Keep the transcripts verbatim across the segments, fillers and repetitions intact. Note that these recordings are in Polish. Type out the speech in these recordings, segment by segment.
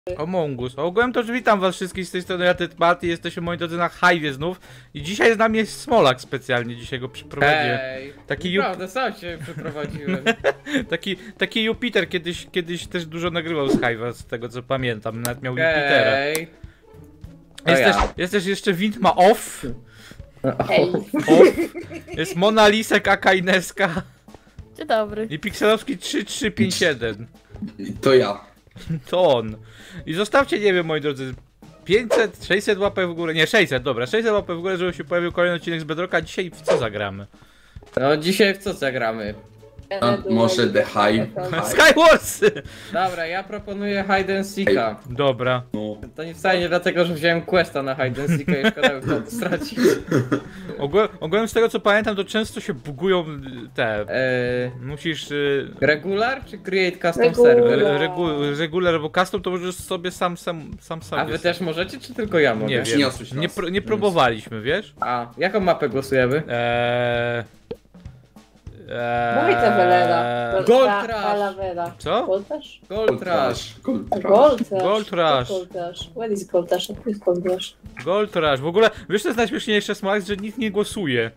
Among Us. Ogółem to witam was wszystkich z tej strony, ja Tytmaty, jesteśmy moi drodzy na Hive'ie znów i dzisiaj z nami jest Smolak specjalnie, dzisiaj go przyprowadziłem. Ej, Taki naprawdę, sam się przeprowadziłem. taki, taki Jupiter kiedyś, kiedyś też dużo nagrywał z Hive'a, z tego co pamiętam, nawet miał Jupitera. Ej. Jest, ja. też, jest też jeszcze Wintma Off. Hej. Off. Jest Mona Lisek, aka Ineska Dzień dobry. i Pikselowski trzy trzy pięć jeden. To ja. To on. I zostawcie, nie wiem, moi drodzy, pięćset, sześćset łapek w górę, nie, sześćset, dobra, sześćset łapek w górę, żeby się pojawił kolejny odcinek z Bedrocka. Dzisiaj w co zagramy? No dzisiaj w co zagramy? A może The Hive? Skywarsy! Dobra, ja proponuję Hide and Seeka. Dobra. No. To nie wcale nie dlatego, że wziąłem questa na Hide and Seeka i szkoda by to stracić. Ogółem, ogółem z tego co pamiętam, to często się bugują te... Eee, Musisz... y, regular czy create custom Regular. server? Regu, regular albo custom, to możesz sobie sam, sam, sam sobie... A wy też możecie, czy tylko ja mogę? Nie wiem, Przyniosłeś nie, nas. pro, nie próbowaliśmy, wiesz? A, jaką mapę głosujemy? Eee... Eee... Mówi ta Welera. Gold Ta- Rush. ta Lavera. Co? Gold Rush? Gold Rush. Gold Rush. Gold Rush. Gold Rush. Gold Rush. What is Gold Rush? What is Gold Rush? Gold Rush. W ogóle, wiesz co jest najśmieszniejsze, Smolak, że nikt nie głosuje.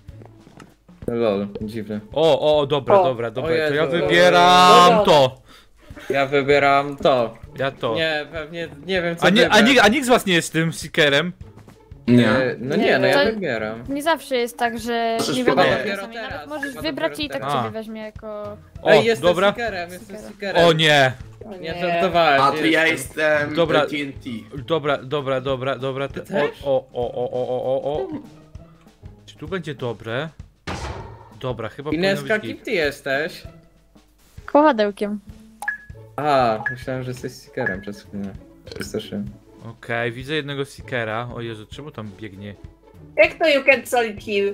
Lol, dziwne. O, o, dobra, O. dobra, dobra, O to ja Jezu. wybieram Dobra. to. Ja wybieram to. Ja to. Nie, pewnie, nie wiem co A, nie, a, wybrać. nikt, a nikt z was nie jest tym Seekerem? Nie. E, No Nie, nie, no ja to- wybieram. Nie zawsze jest tak, że Możesz nie wiadomo chyba dopiero czasami. teraz, Nawet możesz chyba wybrać dopiero i tak teraz. ciebie A. weźmie jako... O, Ej, jestem dobra. seekerem, jestem seekerem. O nie. O Nie żartowałem. A to nie ja jestem. jestem Dobra. T N T. Dobra, dobra, dobra, dobra. Te, Ty też? o, o, o, o, o, o, o. Czy tu będzie dobre? Dobra, chyba powinno Ineska, być kim git. ty jesteś? Koładełkiem. A, myślałem, że jesteś seekerem przez chwilę. Przestraszyłem. Okej, widzę jednego Seekera. O Jezu, czemu tam biegnie? Jak to you can solid kill?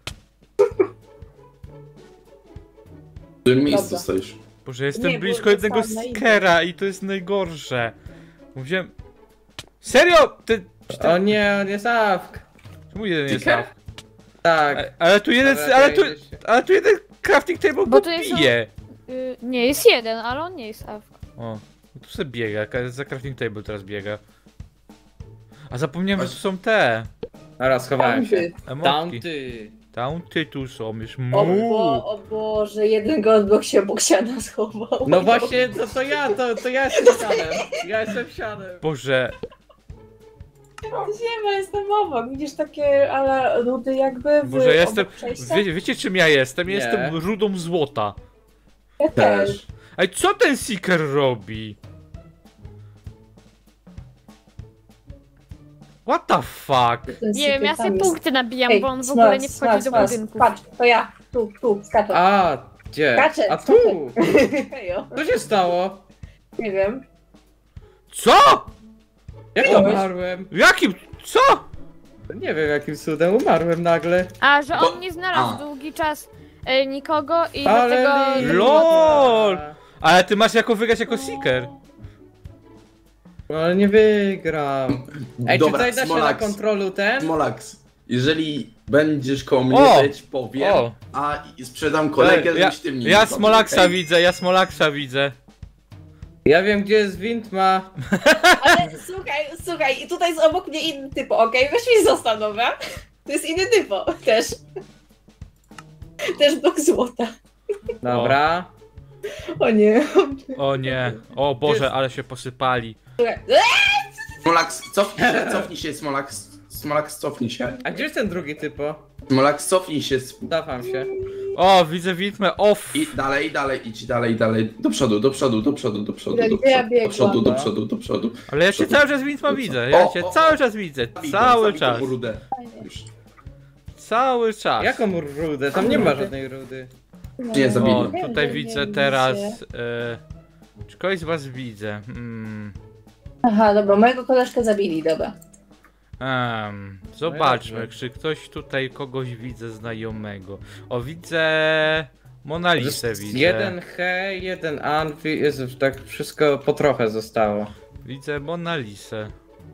W którym miejscu Dobra. stoisz? Boże, jestem Nie, bo blisko jednego dostałam na Seekera i to jest najgorsze. Mówiłem... Serio? Ty... czy ty... O nie, on jest awk. Czemu jeden jest Seeker? off? Tak. A- Ale tu jeden... Dobra, Ale tu... to idziesz. Ale tu jeden crafting table Bo go tu jest- bije. Y, nie, jest jeden, ale on nie jest awk. O, no tu sobie biega, ka- za crafting table teraz biega. A zapomniałem, że tu są te Dobra, schowałem się. emotki. Tamty. Taunty tu są, już O, mu. bo, o Boże, jeden godblok się obok siana schował. No właśnie, to, to ja, to, to ja jestem sianem. Ja jestem sianem. Boże, Nie ma, jestem obok. Widzisz takie, ale rudy jakby w Boże, ja jestem... obok przejścia? Wie, wiecie czym ja jestem? Ja Nie. jestem rudą złota. Ja też. Też. Ej, co ten Seeker robi? No What the fuck? Ten Nie wiem, ja tam sobie jest. punkty nabijam, Ej, bo on w snas, ogóle nie snas, wchodzi do snas. budynku. Patrz, to ja. Tu, tu, skaczę. A, gdzie? Skaczę, A tu! Hejo. Co się stało? Nie wiem. Co? Jak O, umarłem? Jakim? Co? Nie wiem jakim cudem umarłem nagle. A, że Bo- on nie znalazł a. długi czas y, nikogo i Ale dlatego... li- LOL! Ale ty masz jako wygrać jako Seeker. No ale nie wygram. Ej, Dobra, czy tutaj da się na Smolax. kontrolu ten? Smolax, jeżeli będziesz koło mnie, O! to ja ci powiem, O! a i sprzedam kolegę, ja, żebyś ty mnie ja nie Smolaksa zabił, widzę, ja Smolaksa widzę. Ja wiem gdzie jest Wintma. Ale słuchaj, słuchaj, i tutaj jest obok mnie inny typo, okej? Weź mi zostaw, dobra? To jest inny typo, też. Też blok złota. Dobra. O nie. O nie, o Boże, ale się posypali. Słuchaj. Smolax, cofnij się, cofnij się, Smolax. Smolax, cofnij się. A gdzie jest ten drugi typo? Smolax, cofnij się. sp- Cofam się. O, widzę Witmę off. I dalej, dalej, idź dalej, dalej. Do przodu, do przodu, do przodu, do przodu, Jak do ja przodu, do przodu, do biegłam. przodu, do przodu. Ale ja cię cały czas Witma widzę, ja O, cię o, o. cały czas widzę, Zabij tą- cały zabij tą czas, rudę. Już. cały czas. Jaką rudę? Tam nie ma żadnej rudy. Nie, zabili. O, Nie, tutaj nie, widzę nie teraz, widzę. e, czy kogoś z was widzę? Hmm. Aha, dobra, mojego koleżkę zabili, dobra. Um, zobaczmy, dobrze. czy ktoś tutaj kogoś widzę znajomego. O, widzę Mona Lisę, widzę. Jeden he, jeden anwi, jest tak wszystko po trochę zostało. Widzę Mona Lisę.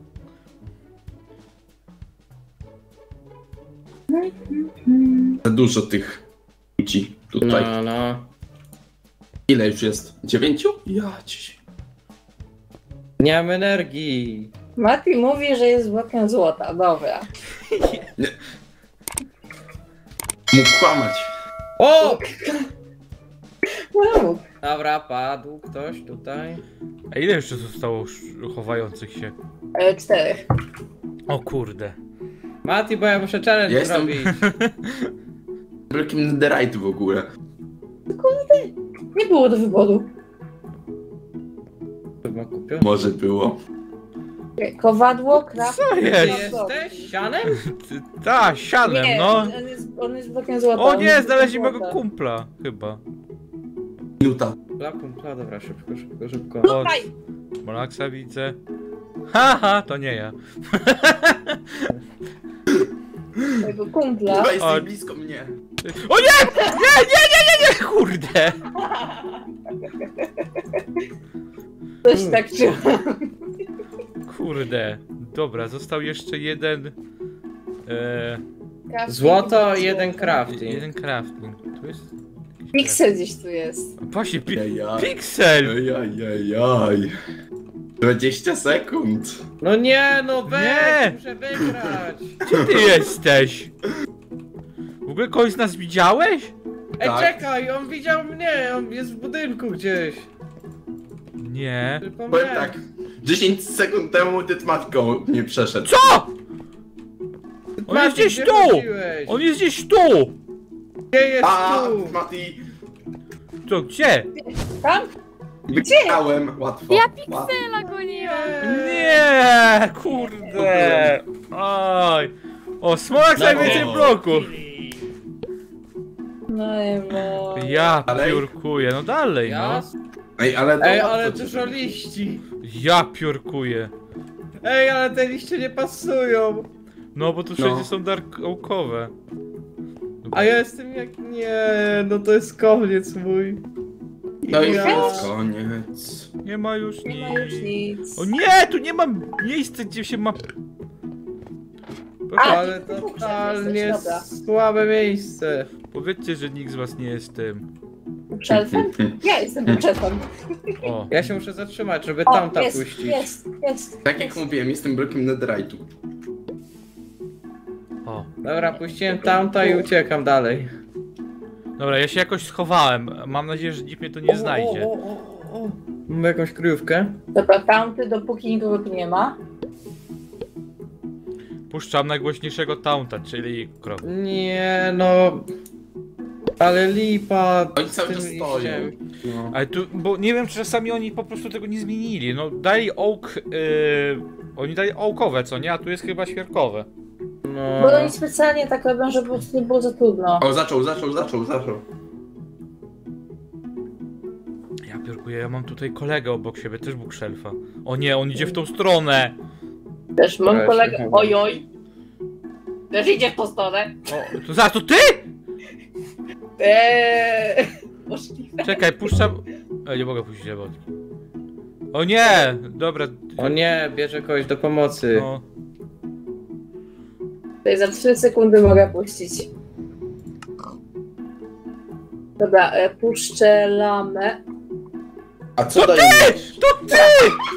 Za dużo tych ludzi tutaj. No, no. Ile już jest? Dziewięciu? Ja ci. Nie mam energii. Mati mówi, że jest blokiem złota, dobra. Mógł kłamać. O! No, Dobra, padł ktoś tutaj. A ile jeszcze zostało sz- chowających się? e, czterech. O kurde. Mati, bo ja muszę challenge Ja jestem- zrobić. Wielkim netherite w ogóle. Nie było do wyboru. Chyba kupił. Może było. Kowadło, kraft. Co Ty jest? jesteś? Sianem? Ty- Ta, siadłem, Nie, no. on jest, on jest blokiem złota. O on nie, jest znaleźli blokiem mojego złota. kumpla, chyba. Minuta. Dla kumpla, dobra, szybko, szybko, szybko. O, Tutaj! Molaksa widzę. Haha, to nie ja. Mojego kumpla. Chyba O. jesteś blisko mnie. O nie! Nie, nie, nie, nie, nie, kurde! Coś tak czułem. Kurde. Dobra, został jeszcze jeden... E, Złoto, jeden crafting. jeden crafting. Tu jest... jakiś Pixel gdzieś tu jest. crafting. Właśnie, pi Jajaj. Pixel! Ejajajaj. dwadzieścia sekund. No nie, no weź, Nie! muszę wygrać. Gdzie ty jesteś? W ogóle kogoś z nas widziałeś? Ej, Tak. czekaj, on widział mnie, on jest w budynku gdzieś. Nie. Powiem Przypomniałem. tak. dziesięć sekund temu ty matką nie przeszedł. Co?! On jest Mati, gdzieś gdzie tu! chodziłeś? On jest gdzieś tu! Gdzie jest A, tu? Mati. To gdzie? Tam? Wygrałem. Łatwo. Ja Łatwo. Tyle goniłam. Nie, kurde. Oj. O, Smolak No. najwięcej bloków. No i bo... Ja Dalej? piórkuję, no dalej, no. Ja? Ej, ale to Ej, łatwo ale ci dużo zrobić. liści. Ja piórkuję. Ej, ale te liście nie pasują. No, bo tu No. wszędzie są dark oakowe. A ja jestem jak... Nie, no to jest koniec mój. To już Ja- jest koniec. Nie ma już Nie nic. ma już nic. O nie, tu nie ma miejsca, gdzie się ma... A, Ale ty tu totalnie jesteś, dobra. słabe miejsce. Powiedzcie, że nikt z was nie jest tym. Szelfem? Ja jestem szelfem. O. Ja się muszę zatrzymać, żeby O, tamta jest, puścić. jest, jest. Tak jak mówiłem, jestem blokiem netherite'u. O. Dobra, puściłem tamta i uciekam dalej. Dobra, ja się jakoś schowałem. Mam nadzieję, że nikt mnie tu nie znajdzie. O, o, o, o. Mam jakąś kryjówkę? Dobra, tamty, dopóki nikogo tu nie ma. Puszczam najgłośniejszego taunta, czyli krok. Nie, no... Ale lipa... Oni z cały tym czas liściem. stoją. No. Ale tu, bo nie wiem, czy czasami oni po prostu tego nie zmienili. No, dali oak, yy, oni dali oakowe, co nie? A tu jest chyba świerkowe. No... Bo oni specjalnie tak robią, żeby po prostu nie było za trudno. O, zaczął, zaczął, zaczął, zaczął. Ja piórkuję, ja mam tutaj kolegę obok siebie, też bookshelfa. O nie, on idzie w tą stronę. Też mam Weź, kolegę. chyba. Ojoj. Też idzie w tą stronę. O, to za to ty? Eee, możliwe. Czekaj, puszczam... E, nie mogę puścić emotki. O nie! Dobra. O nie, bierze kogoś do pomocy. No. Tutaj za trzy sekundy mogę puścić. Dobra, e, puszczę lamę. A co dajesz? To ty!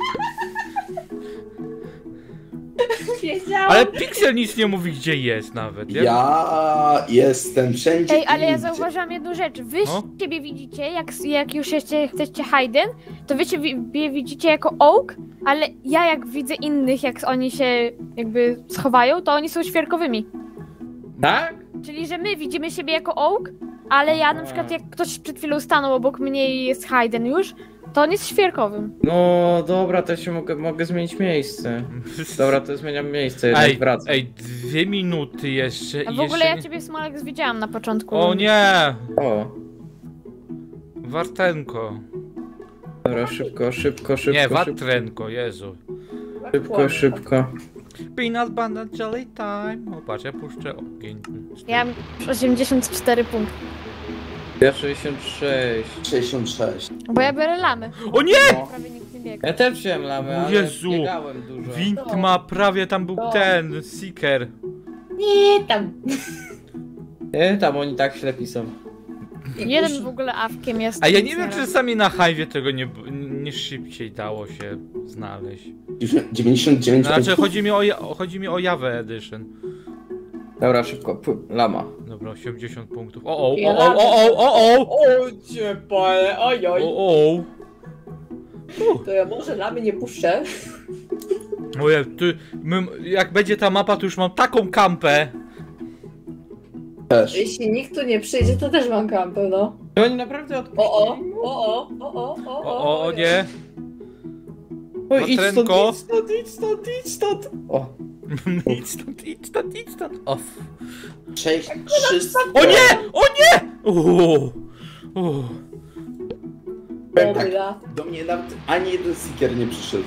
Wiedziałam. Ale Pixel nic nie mówi, gdzie jest nawet. Ja jestem wszędzie. Ej, ale ja indziej. zauważyłam jedną rzecz. Wy No. siebie widzicie, jak, jak już jeszcze chcecie Hayden, to wy siebie widzicie jako Oak, ale ja jak widzę innych, jak oni się jakby schowają, to oni są świerkowymi. Tak? Czyli, że my widzimy siebie jako Oak, ale ja na przykład jak ktoś przed chwilą stanął obok mnie i jest Hayden już, to on jest świerkowym. No dobra, to się mogę, mogę zmienić miejsce. Dobra, to zmieniam miejsce, jednak Ej, wracam. ej, dwie minuty jeszcze A i w ogóle jeszcze ja nie- ciebie Smolek widziałam na początku. O nie! O, Wartenko. dobra, szybko, szybko, szybko, Nie, szybko, Watrenko, Jezu. szybko, szybko. Peanut Butter Jelly Time. O, patrz, ja puszczę ogień. Ja mam osiemdziesiąt cztery punkty. Ja sześćdziesiąt sześć. sześćdziesiąt sześć. Bo ja biorę lamy. O nie! No. Prawie nikt nie biega. Ja też wziąłem lamy, O ale Jezu. biegałem dużo. Wind ma prawie, tam był To. ten, Seeker. Nie, tam. Nie, tam oni tak ślepi są. Jeden w ogóle awkiem jest. A ja nic nie wiem, czy robi. czasami na Hive'ie tego nie, nie szybciej dało się znaleźć. dziewięćdziesiąt dziewięć. Znaczy, chodzi mi o, ja- chodzi mi o Java Edition. Dobra, szybko, pu- lama. Dobra, osiemdziesiąt punktów. O, o, Ja o, o, o, o, o, O cię pale, ojoj. o, o. To ja może lamy nie puszczę. Ojej, ty, my, jak będzie ta mapa, to już mam taką kampę. Też. Jeśli nikt tu nie przyjdzie, to też mam kampę, no. To oni naprawdę odpuścili. O, o, o, o, o, o, O, o, o, nie. Oj, idź stąd, Matrenko. idź stąd, idź stąd, idź stąd. O, Idź stąd, idź stąd, idź stąd. O, sześć, trzy. o nie, o nie! O, o. Powiem tak, Dobra. do mnie nawet ani jeden seeker nie przyszedł.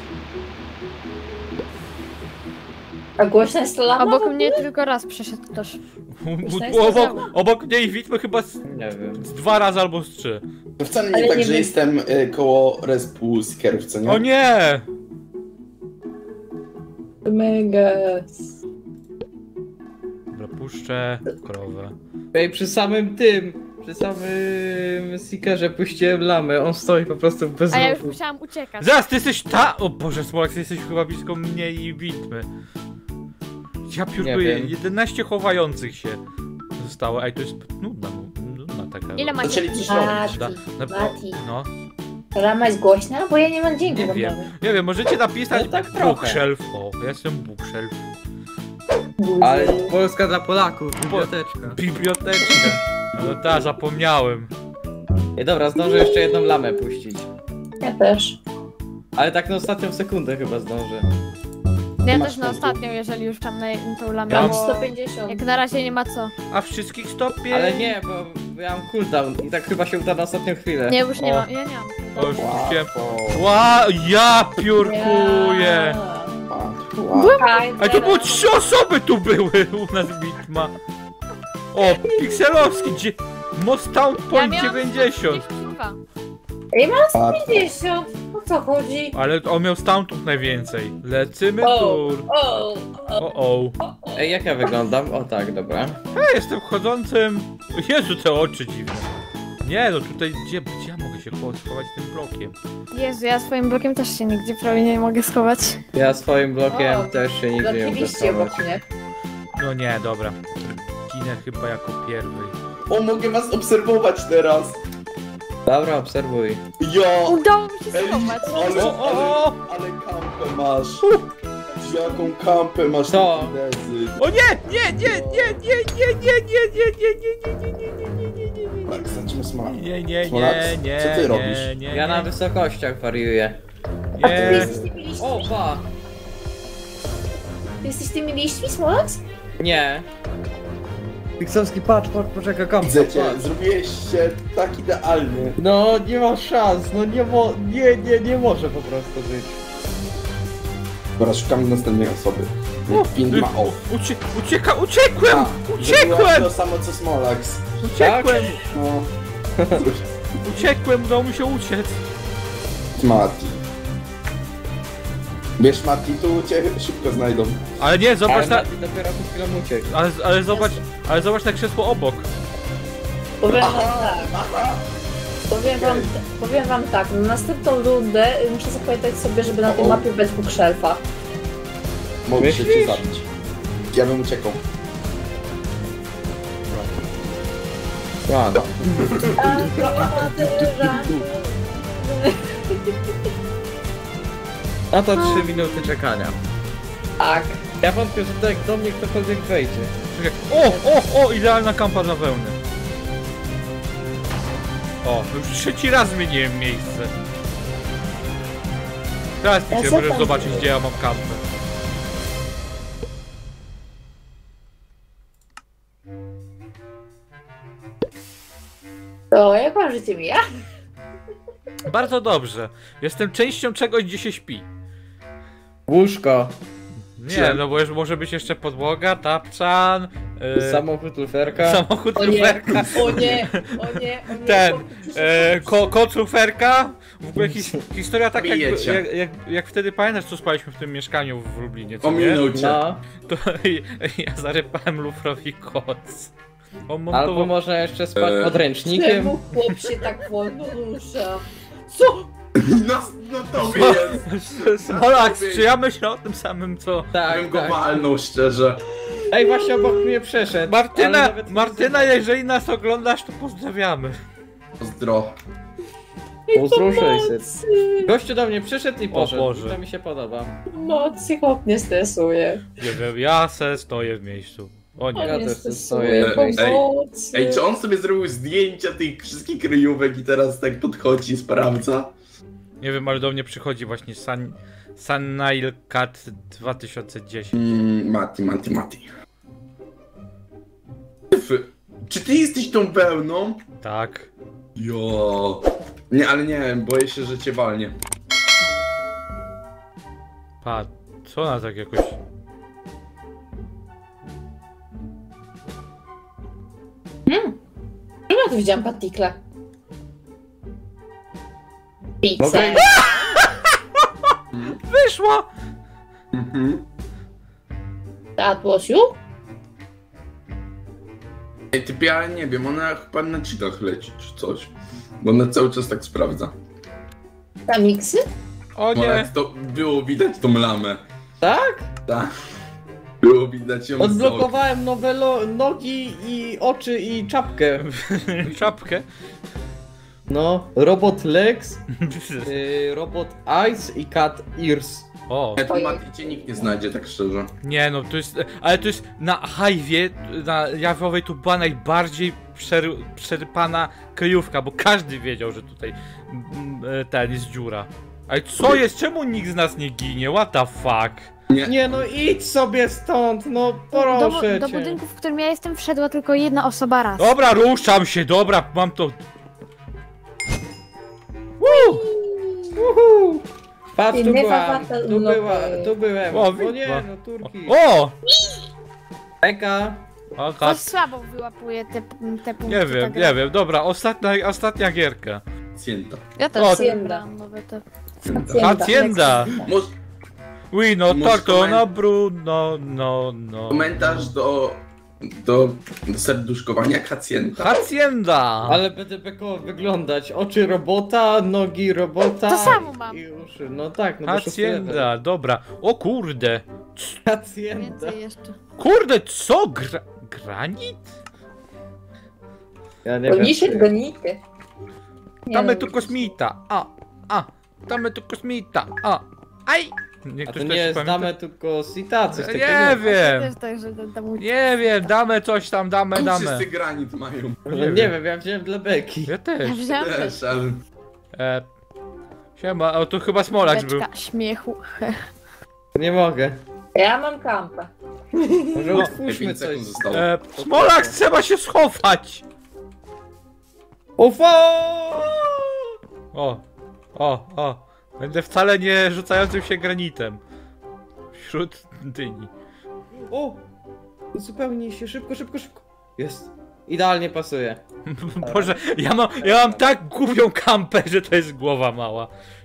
A głośna jest to lama? Obok w ogóle? mnie tylko raz przeszedł ktoś. Myślałem, że Obok, to obok mnie i widmy chyba z, nie wiem. z dwa razy albo z trzy. To wcale nie Ale tak, nie że wiem. jestem y, koło respu seekerów, co nie? O nie! Megas. Dobra, puszczę krowę. Ej, przy samym tym, przy samym seekerze puściłem lamę, on stoi po prostu bez A ja już ruchu. musiałam uciekać. Zaraz, ty jesteś ta... O Boże, Smolak, ty jesteś chyba blisko mnie i widmy. Ja Nie piórkuję, wiem. jedenaście chowających się zostało. Ej, to jest nudna, nudna taka. Ile macie? Zaczęli coś Mati, Da, na, Mati. no, Lama jest głośna? Bo ja nie mam dźwięku. nie wam wiem. powiem. Nie wiem, możecie napisać No tak trochę. bookshelf. O, ja jestem bookshelf. Buzy. Ale Polska dla Polaków, biblioteczka. Biblioteczka. No ta, zapomniałem. Ej, dobra, zdążę jeszcze jedną lamę puścić. Ja też. Ale tak na ostatnią sekundę chyba zdążę. Ja Masz też na punktu. ostatnią, jeżeli już tam na tą lamę. Ja Mam mam bo sto pięćdziesiąt. Jak na razie nie ma co. A wszystkich stopień. Ale nie, bo bo ja mam cooldown i tak chyba się uda na ostatnią chwilę. Nie, już nie O. mam. Ja nie mam. O, już puściłem. Łatwo. Ła, ja piórkuję. Łatwo. A to było trzy osoby tu były u nas bitma. O, pikselowski, gdzie... Most Town Ja Point miałam dziewięćdziesiąt. trzydzieści dwa. Łatwo. pięćdziesiąt. O co chodzi? Ale on miał stamtąd najwięcej. Lecymy O. tur. O, o, O, o. Ej, jak ja wyglądam? O tak, dobra. Ja jestem chodzącym... Jezu, te oczy dziwne. Nie, no tutaj, gdzie, gdzie ja mogę się schować tym blokiem? Jezu, ja swoim blokiem też się nigdzie prawie nie mogę schować. Ja swoim blokiem O, też się nigdy nie mogę Zapięliście obok schować. mnie. No nie, dobra. Ginę chyba jako pierwszy. O, mogę was obserwować teraz. Dobra, obserwuj. Jo! Udało mi się Ej, schować. ale, O, o, o. ale, ale kampę masz. Jaką kampę masz Co? na dezy. O nie! Nie, nie, nie, nie, nie, nie, nie, nie, nie, nie, nie, nie, nie, nie, nie, nie, nie, nie. Tak, zaczniemy smak. Nie, nie, Smolak, nie, nie, co ty nie, robisz? nie, Ja na nie, wysokościach wariuję. A ty nie. jesteś tymi liśćmi? O, ba! Ty jesteś tymi liśćmi, Smolax? Nie. Pixelski, patrz, patrz, poczekaj, kam. Widzę cię, zrobiłeś się tak idealnie. No, nie ma szans, no nie mo... Nie, nie, nie może po prostu być. Dobra, szukamy następnej osoby. Pin ma off. Ucie, ucieka, uciekłem! A, Uciekłem! zrobiłaś to samo co Smolax. Uciekłem! No. Uciekłem, udało mi się uciec. Mati. Wiesz, Mati, tu cię szybko znajdą. Ale nie, zobacz Ale na... Mati dopiero przed chwilą uciekł. Ale, ale zobacz, ale zobacz na krzesło obok. Powiem wam tak. Powiem wam, powiem wam tak, na następną rundę y, muszę zapamiętać sobie, żeby na tej O. mapie brać bookshelfa. Mogę się cię Myślisz? zabić. Ja bym uciekał. Ładno. A to trzy minuty czekania. Tak. Ja wątpię, że tutaj do mnie ktokolwiek wejdzie. Czekaj. O, o, o, idealna kampa dla wełny. O, już trzeci raz zmieniłem miejsce. Teraz Ja mi się co możesz tam zobaczyć, zrobię? gdzie ja mam kampę. To jak wam życie mija? Bardzo dobrze. Jestem częścią czegoś, gdzie się śpi. Łóżko. Nie, no bo już może być jeszcze podłoga, tapczan, yy, Samochód luferka. samochód, O nie, luferka, o nie, o nie, o nie. ten, Powtórzcie się, e, powtórzcie ko, koc luferka. W ogóle his, historia taka, jak, Bijecie. jak, jak, jak wtedy pamiętasz, co spaliśmy w tym mieszkaniu w Lublinie, co O nie? minucie. No. To ja zarypałem lufrowi koc. On Albo montował... można jeszcze spać Eee. pod się. ręcznikiem. Czemu chłop się tak wolno rusza? Co? No, no tobie jest. Smolax, czy ja myślę o tym samym co... Tak, Bym go tak. walnął, szczerze. Ej, właśnie obok mnie przeszedł. ale Martyna, nawet nie Martyna, zobaczył. jeżeli nas oglądasz, to pozdrawiamy. Pozdro. Pozdro sześćset. Gościu do mnie przyszedł i poszedł. Boże. To mi się podoba. Mocy chłop nie stresuje. Nie wiem, ja se stoję w miejscu. O nie. Ja On nie też stresuje, stoję. Ej, pomocy. Ej, czy on sobie zrobił zdjęcia tych wszystkich kryjówek i teraz tak podchodzi i sprawdza? Nie wiem, ale do mnie przychodzi właśnie Sun... Sunnail Cat dwa tysiące dziesięć. Mm, Mati, Mati, Mati. F- Czy ty jesteś tą wełną? Tak. Jo. Nie, ale nie, boję się, że cię walnie. Pa, co ona tak jakoś... Czemu ja tu widziałam partikle? Pizzę. Mogę- Wyszło! Mhm. That was you? Ej, ty ja nie wiem, ona chyba na cheatach leci czy coś. Bo ona cały czas tak sprawdza. Ta miksy? O nie! Ona, to było widać tą lamę. Tak? Tak. Było widać ją z okna. Odblokowałem nowe lo- nogi i oczy i czapkę. Czapkę. No, robot legs, y, robot eyes i cat ears. O. Nie, tu Mati cię nikt nie znajdzie, tak szczerze. Nie no, to jest... Ale to jest na hajwie, na Jawowej tu była najbardziej przery, przerypana kryjówka, bo każdy wiedział, że tutaj mm, e, ten jest dziura. Ale co jest? Czemu nikt z nas nie ginie? What the fuck? Nie no, idź sobie stąd, no Do, proszę do cię. budynku, w którym ja jestem, wszedła tylko jedna osoba raz. Dobra, ruszam się, dobra, mam to... Woo! Uhu. Patrz, tu I never byłam, battle tu no była, way. tu byłem. O, O wi- nie, o. no Turki. O! Eka. o Ktoś kat... słabo wyłapuje te, te punkty. Nie ta wiem, gra. nie wiem, dobra, ostatnia, ostatnia gierka. Cięta. Ja O, też sobie Hacienda. brałam nowe te... Hacienda. Może We no Może torto komen- na Bruno, no, no. komentarz do, do, do serduszkowania Hacjenta. Hacienda! Ale będę bekowo wyglądać. Oczy robota, nogi robota. To samo mam. I uszy. No tak, no bo szósty level. Hacienda, dobra. O kurde. Hacienda. Więcej jeszcze. Kurde, co? Gra... Granit? Ja nie wiem. Gonicie, czy- gonicie. Nie Damy no, tu kosmita. A, a. Damy tu kosmita. A. Aj! Nie, A ktoś to też nie jest pamięta? damy tylko sita, coś takiego. Nie wiem. Też tak, że ten tam Nie wiem, damy coś tam, damy, Tu damy. wszyscy granit mają. No, Nie nie, wiem. wiem, ja wziąłem dla beki. Ja też. Ja wziąłam też Też, ale... E, siema, o tu chyba Smolax był. beczka śmiechu. Nie mogę. Ja mam kampę. Może No. utwórzmy pięć sekund coś. zostało. E, Smolax, trzeba się schować! Ufo! O, o, o. Będę wcale nie rzucającym się granitem. Wśród dyni. O! Zupełnie się szybko, szybko, szybko. Jest. Idealnie pasuje. Boże, ja mam, ja mam tak głupią kampę, że to jest głowa mała.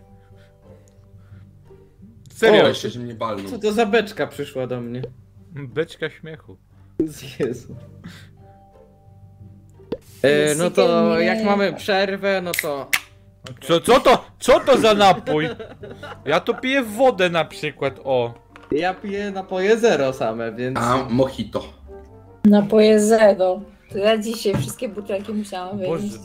Serio, Boję się, że mnie balną. Co to za beczka przyszła do mnie? beczka śmiechu. Jezu. E, no to jak mamy przerwę, no to... Co, co to, co to za napój? Ja to piję wodę na przykład, o. Ja piję napoje zero same, więc... A, mojito. Napoje zero. To ja dzisiaj wszystkie butelki musiałam Boże. wyjąć.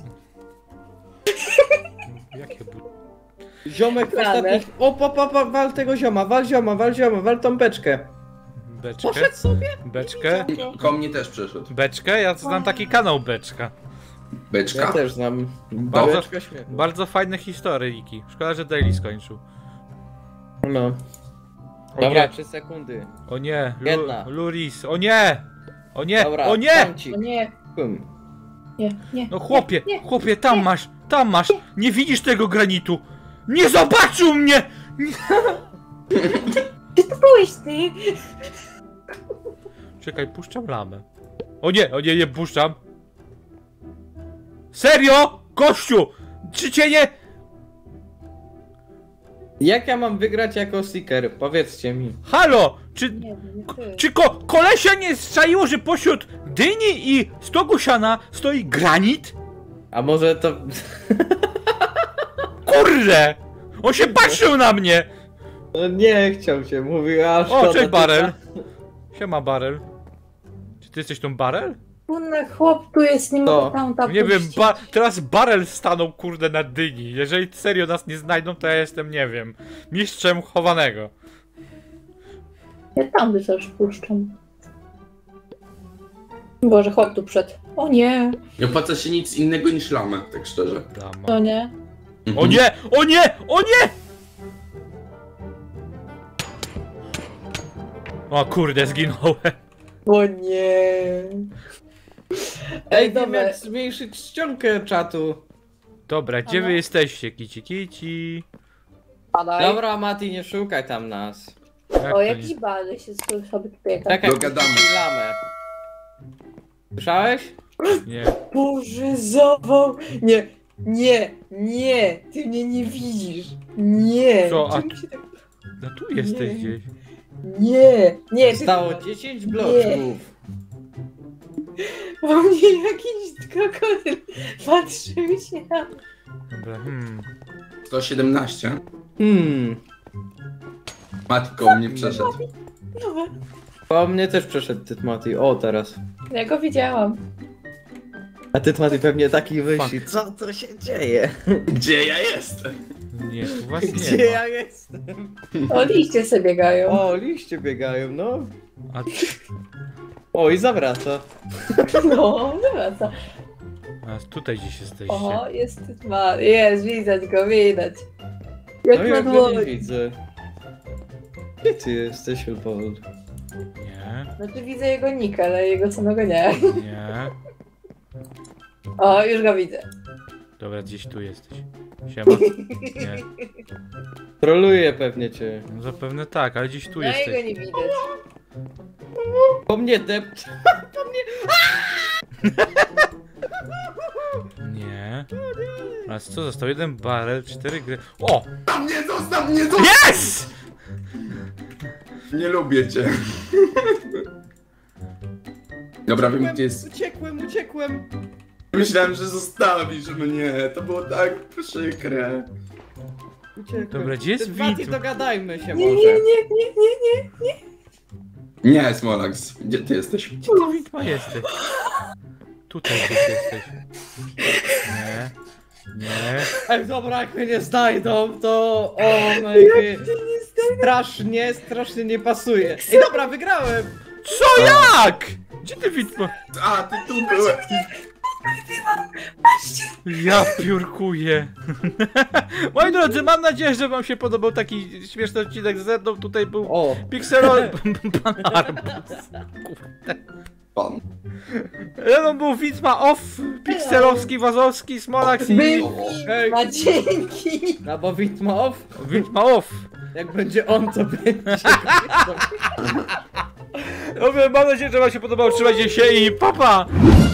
Jakie but... Ziomek w Ale- ostatnich... O, pa, pa, pa, wal tego zioma, wal zioma, wal zioma, wal tą beczkę. Beczkę? Poszedł sobie? Beczkę? Ko mnie też przeszedł. Beczkę? Ja znam taki kanał Beczka. Beczka. Ja też znam. Bardzo- Beczka śmiechu. Bardzo fajne historyjki. Szkoda, że Daily skończył. No. O Dobra, nie, trzy sekundy. o nie, Jedna. Lu, Luris, o nie! O nie, Dobra, o nie! tamci. O nie, Bum. nie, nie. No chłopie, nie, chłopie, tam masz, tam masz! Nie widzisz tego granitu! Nie zobaczył mnie! Ty to byłeś ty! Czekaj, puszczam lamę. O nie, o nie, nie puszczam. Serio? Gościu! Czy cię nie... Jak ja mam wygrać jako seeker? Powiedzcie mi. Halo! Czy... Nie, nie ty. Czy ko kolesia nie strzaiło, że pośród dyni i stogu siana stoi granit? A może to... Kurde! On się patrzył na mnie! No nie chciał się, mówił, a szkoda. O, cześć typa. Barel. Siema Barel. Czy ty jesteś tą Barel? Kurde, chłop tu jest, nie To. mogę tam tam Nie wiem, puścić. ba teraz Barel stanął kurde na dyni. Jeżeli serio nas nie znajdą, to ja jestem, nie wiem, mistrzem chowanego. Ja tam by też puszczam. Boże, chłop tu przed. O nie, Nie opłaca się nic innego niż lamę, tak szczerze. Dama. o nie. O nie! O nie! O nie! O kurde, zginąłem. O nie. Ej, Ej, wiem dobra. jak zmniejszyć czcionkę czatu. Dobra, gdzie Aha. wy jesteście, kici kici? Padaj. Dobra, Mati, nie szukaj tam nas. Jak O, to jakiś nie- bal się sobie sobie tutaj tak. Czekaj, Dogadamy. puścić lamę. Słyszałeś? Nie. Boże, zawał! Nie, nie, nie! Ty mnie nie widzisz! Nie! Co, a- Czemu się tak... No tu jesteś Nie. gdzieś. Nie! Nie! ty- Zostało dziesięć bloczków. Bo mnie jakiś krokodyl patrzył się na... Dobra, hmm. sto siedemnaście. Hmm. Matko mnie przeszedł. Po mnie też przeszedł Tytmati. O, teraz. Ja go widziałam. A Tytmati pewnie taki myśli. Co to się dzieje? Gdzie ja jestem? Nie, tu was Gdzie nie ma. ja jestem? O, liście sobie biegają. O, liście biegają, no. A, O, i zawraca. No, wraca. a tutaj gdzieś jesteście. O, jest ma. Jest, widać go, widać. Jak No na ja go nie dłoni. widzę. Gdzie ty jesteś, Elpol? Nie, Znaczy widzę jego nick, ale jego samego nie. nie. O, już go widzę. Dobra, gdzieś tu jesteś. Siema. Nie. Troluje pewnie cię. No zapewne tak, ale gdzieś tu No jego jesteś. nie widać. Po mnie dept. Nie. A co został? Jeden barel, cztery gry. O! Nie zostaw mnie, zostaw! Yes! Nie lubię cię. Dobra, wiem gdzie jest. Uciekłem, uciekłem. Myślałem, że zostawisz mnie. To było tak przykre. Uciekłem. Dobra, gdzie jest Tytmati, widz? dogadajmy się Nie, nie, może. nie, nie, nie, nie. Nie, Smolax. Gdzie ty jesteś? Gdzie ty Witma jesteś? Tutaj gdzieś jesteś. Nie. Nie. Ej, dobra, jak mnie nie znajdą, to... O, my strasznie, strasznie nie pasuje. Ej, dobra, wygrałem. Co jak? Gdzie ty Witma? A, ty tu byłeś. Ja piórkuję. Moi drodzy, mam nadzieję, że wam się podobał taki śmieszny odcinek ze mną. Tutaj był O, Pixelol... Pan Arbus. Kurde. Pan. Ze mną był Witma Off, Pixelowski, Wazowski, Smolax i... Byli, hej. ma dzięki. no bo Witma off. Witma Off. Jak będzie on, to będzie. Dobrze, mam nadzieję, że wam się podobało. Trzymajcie się i papa! Pa!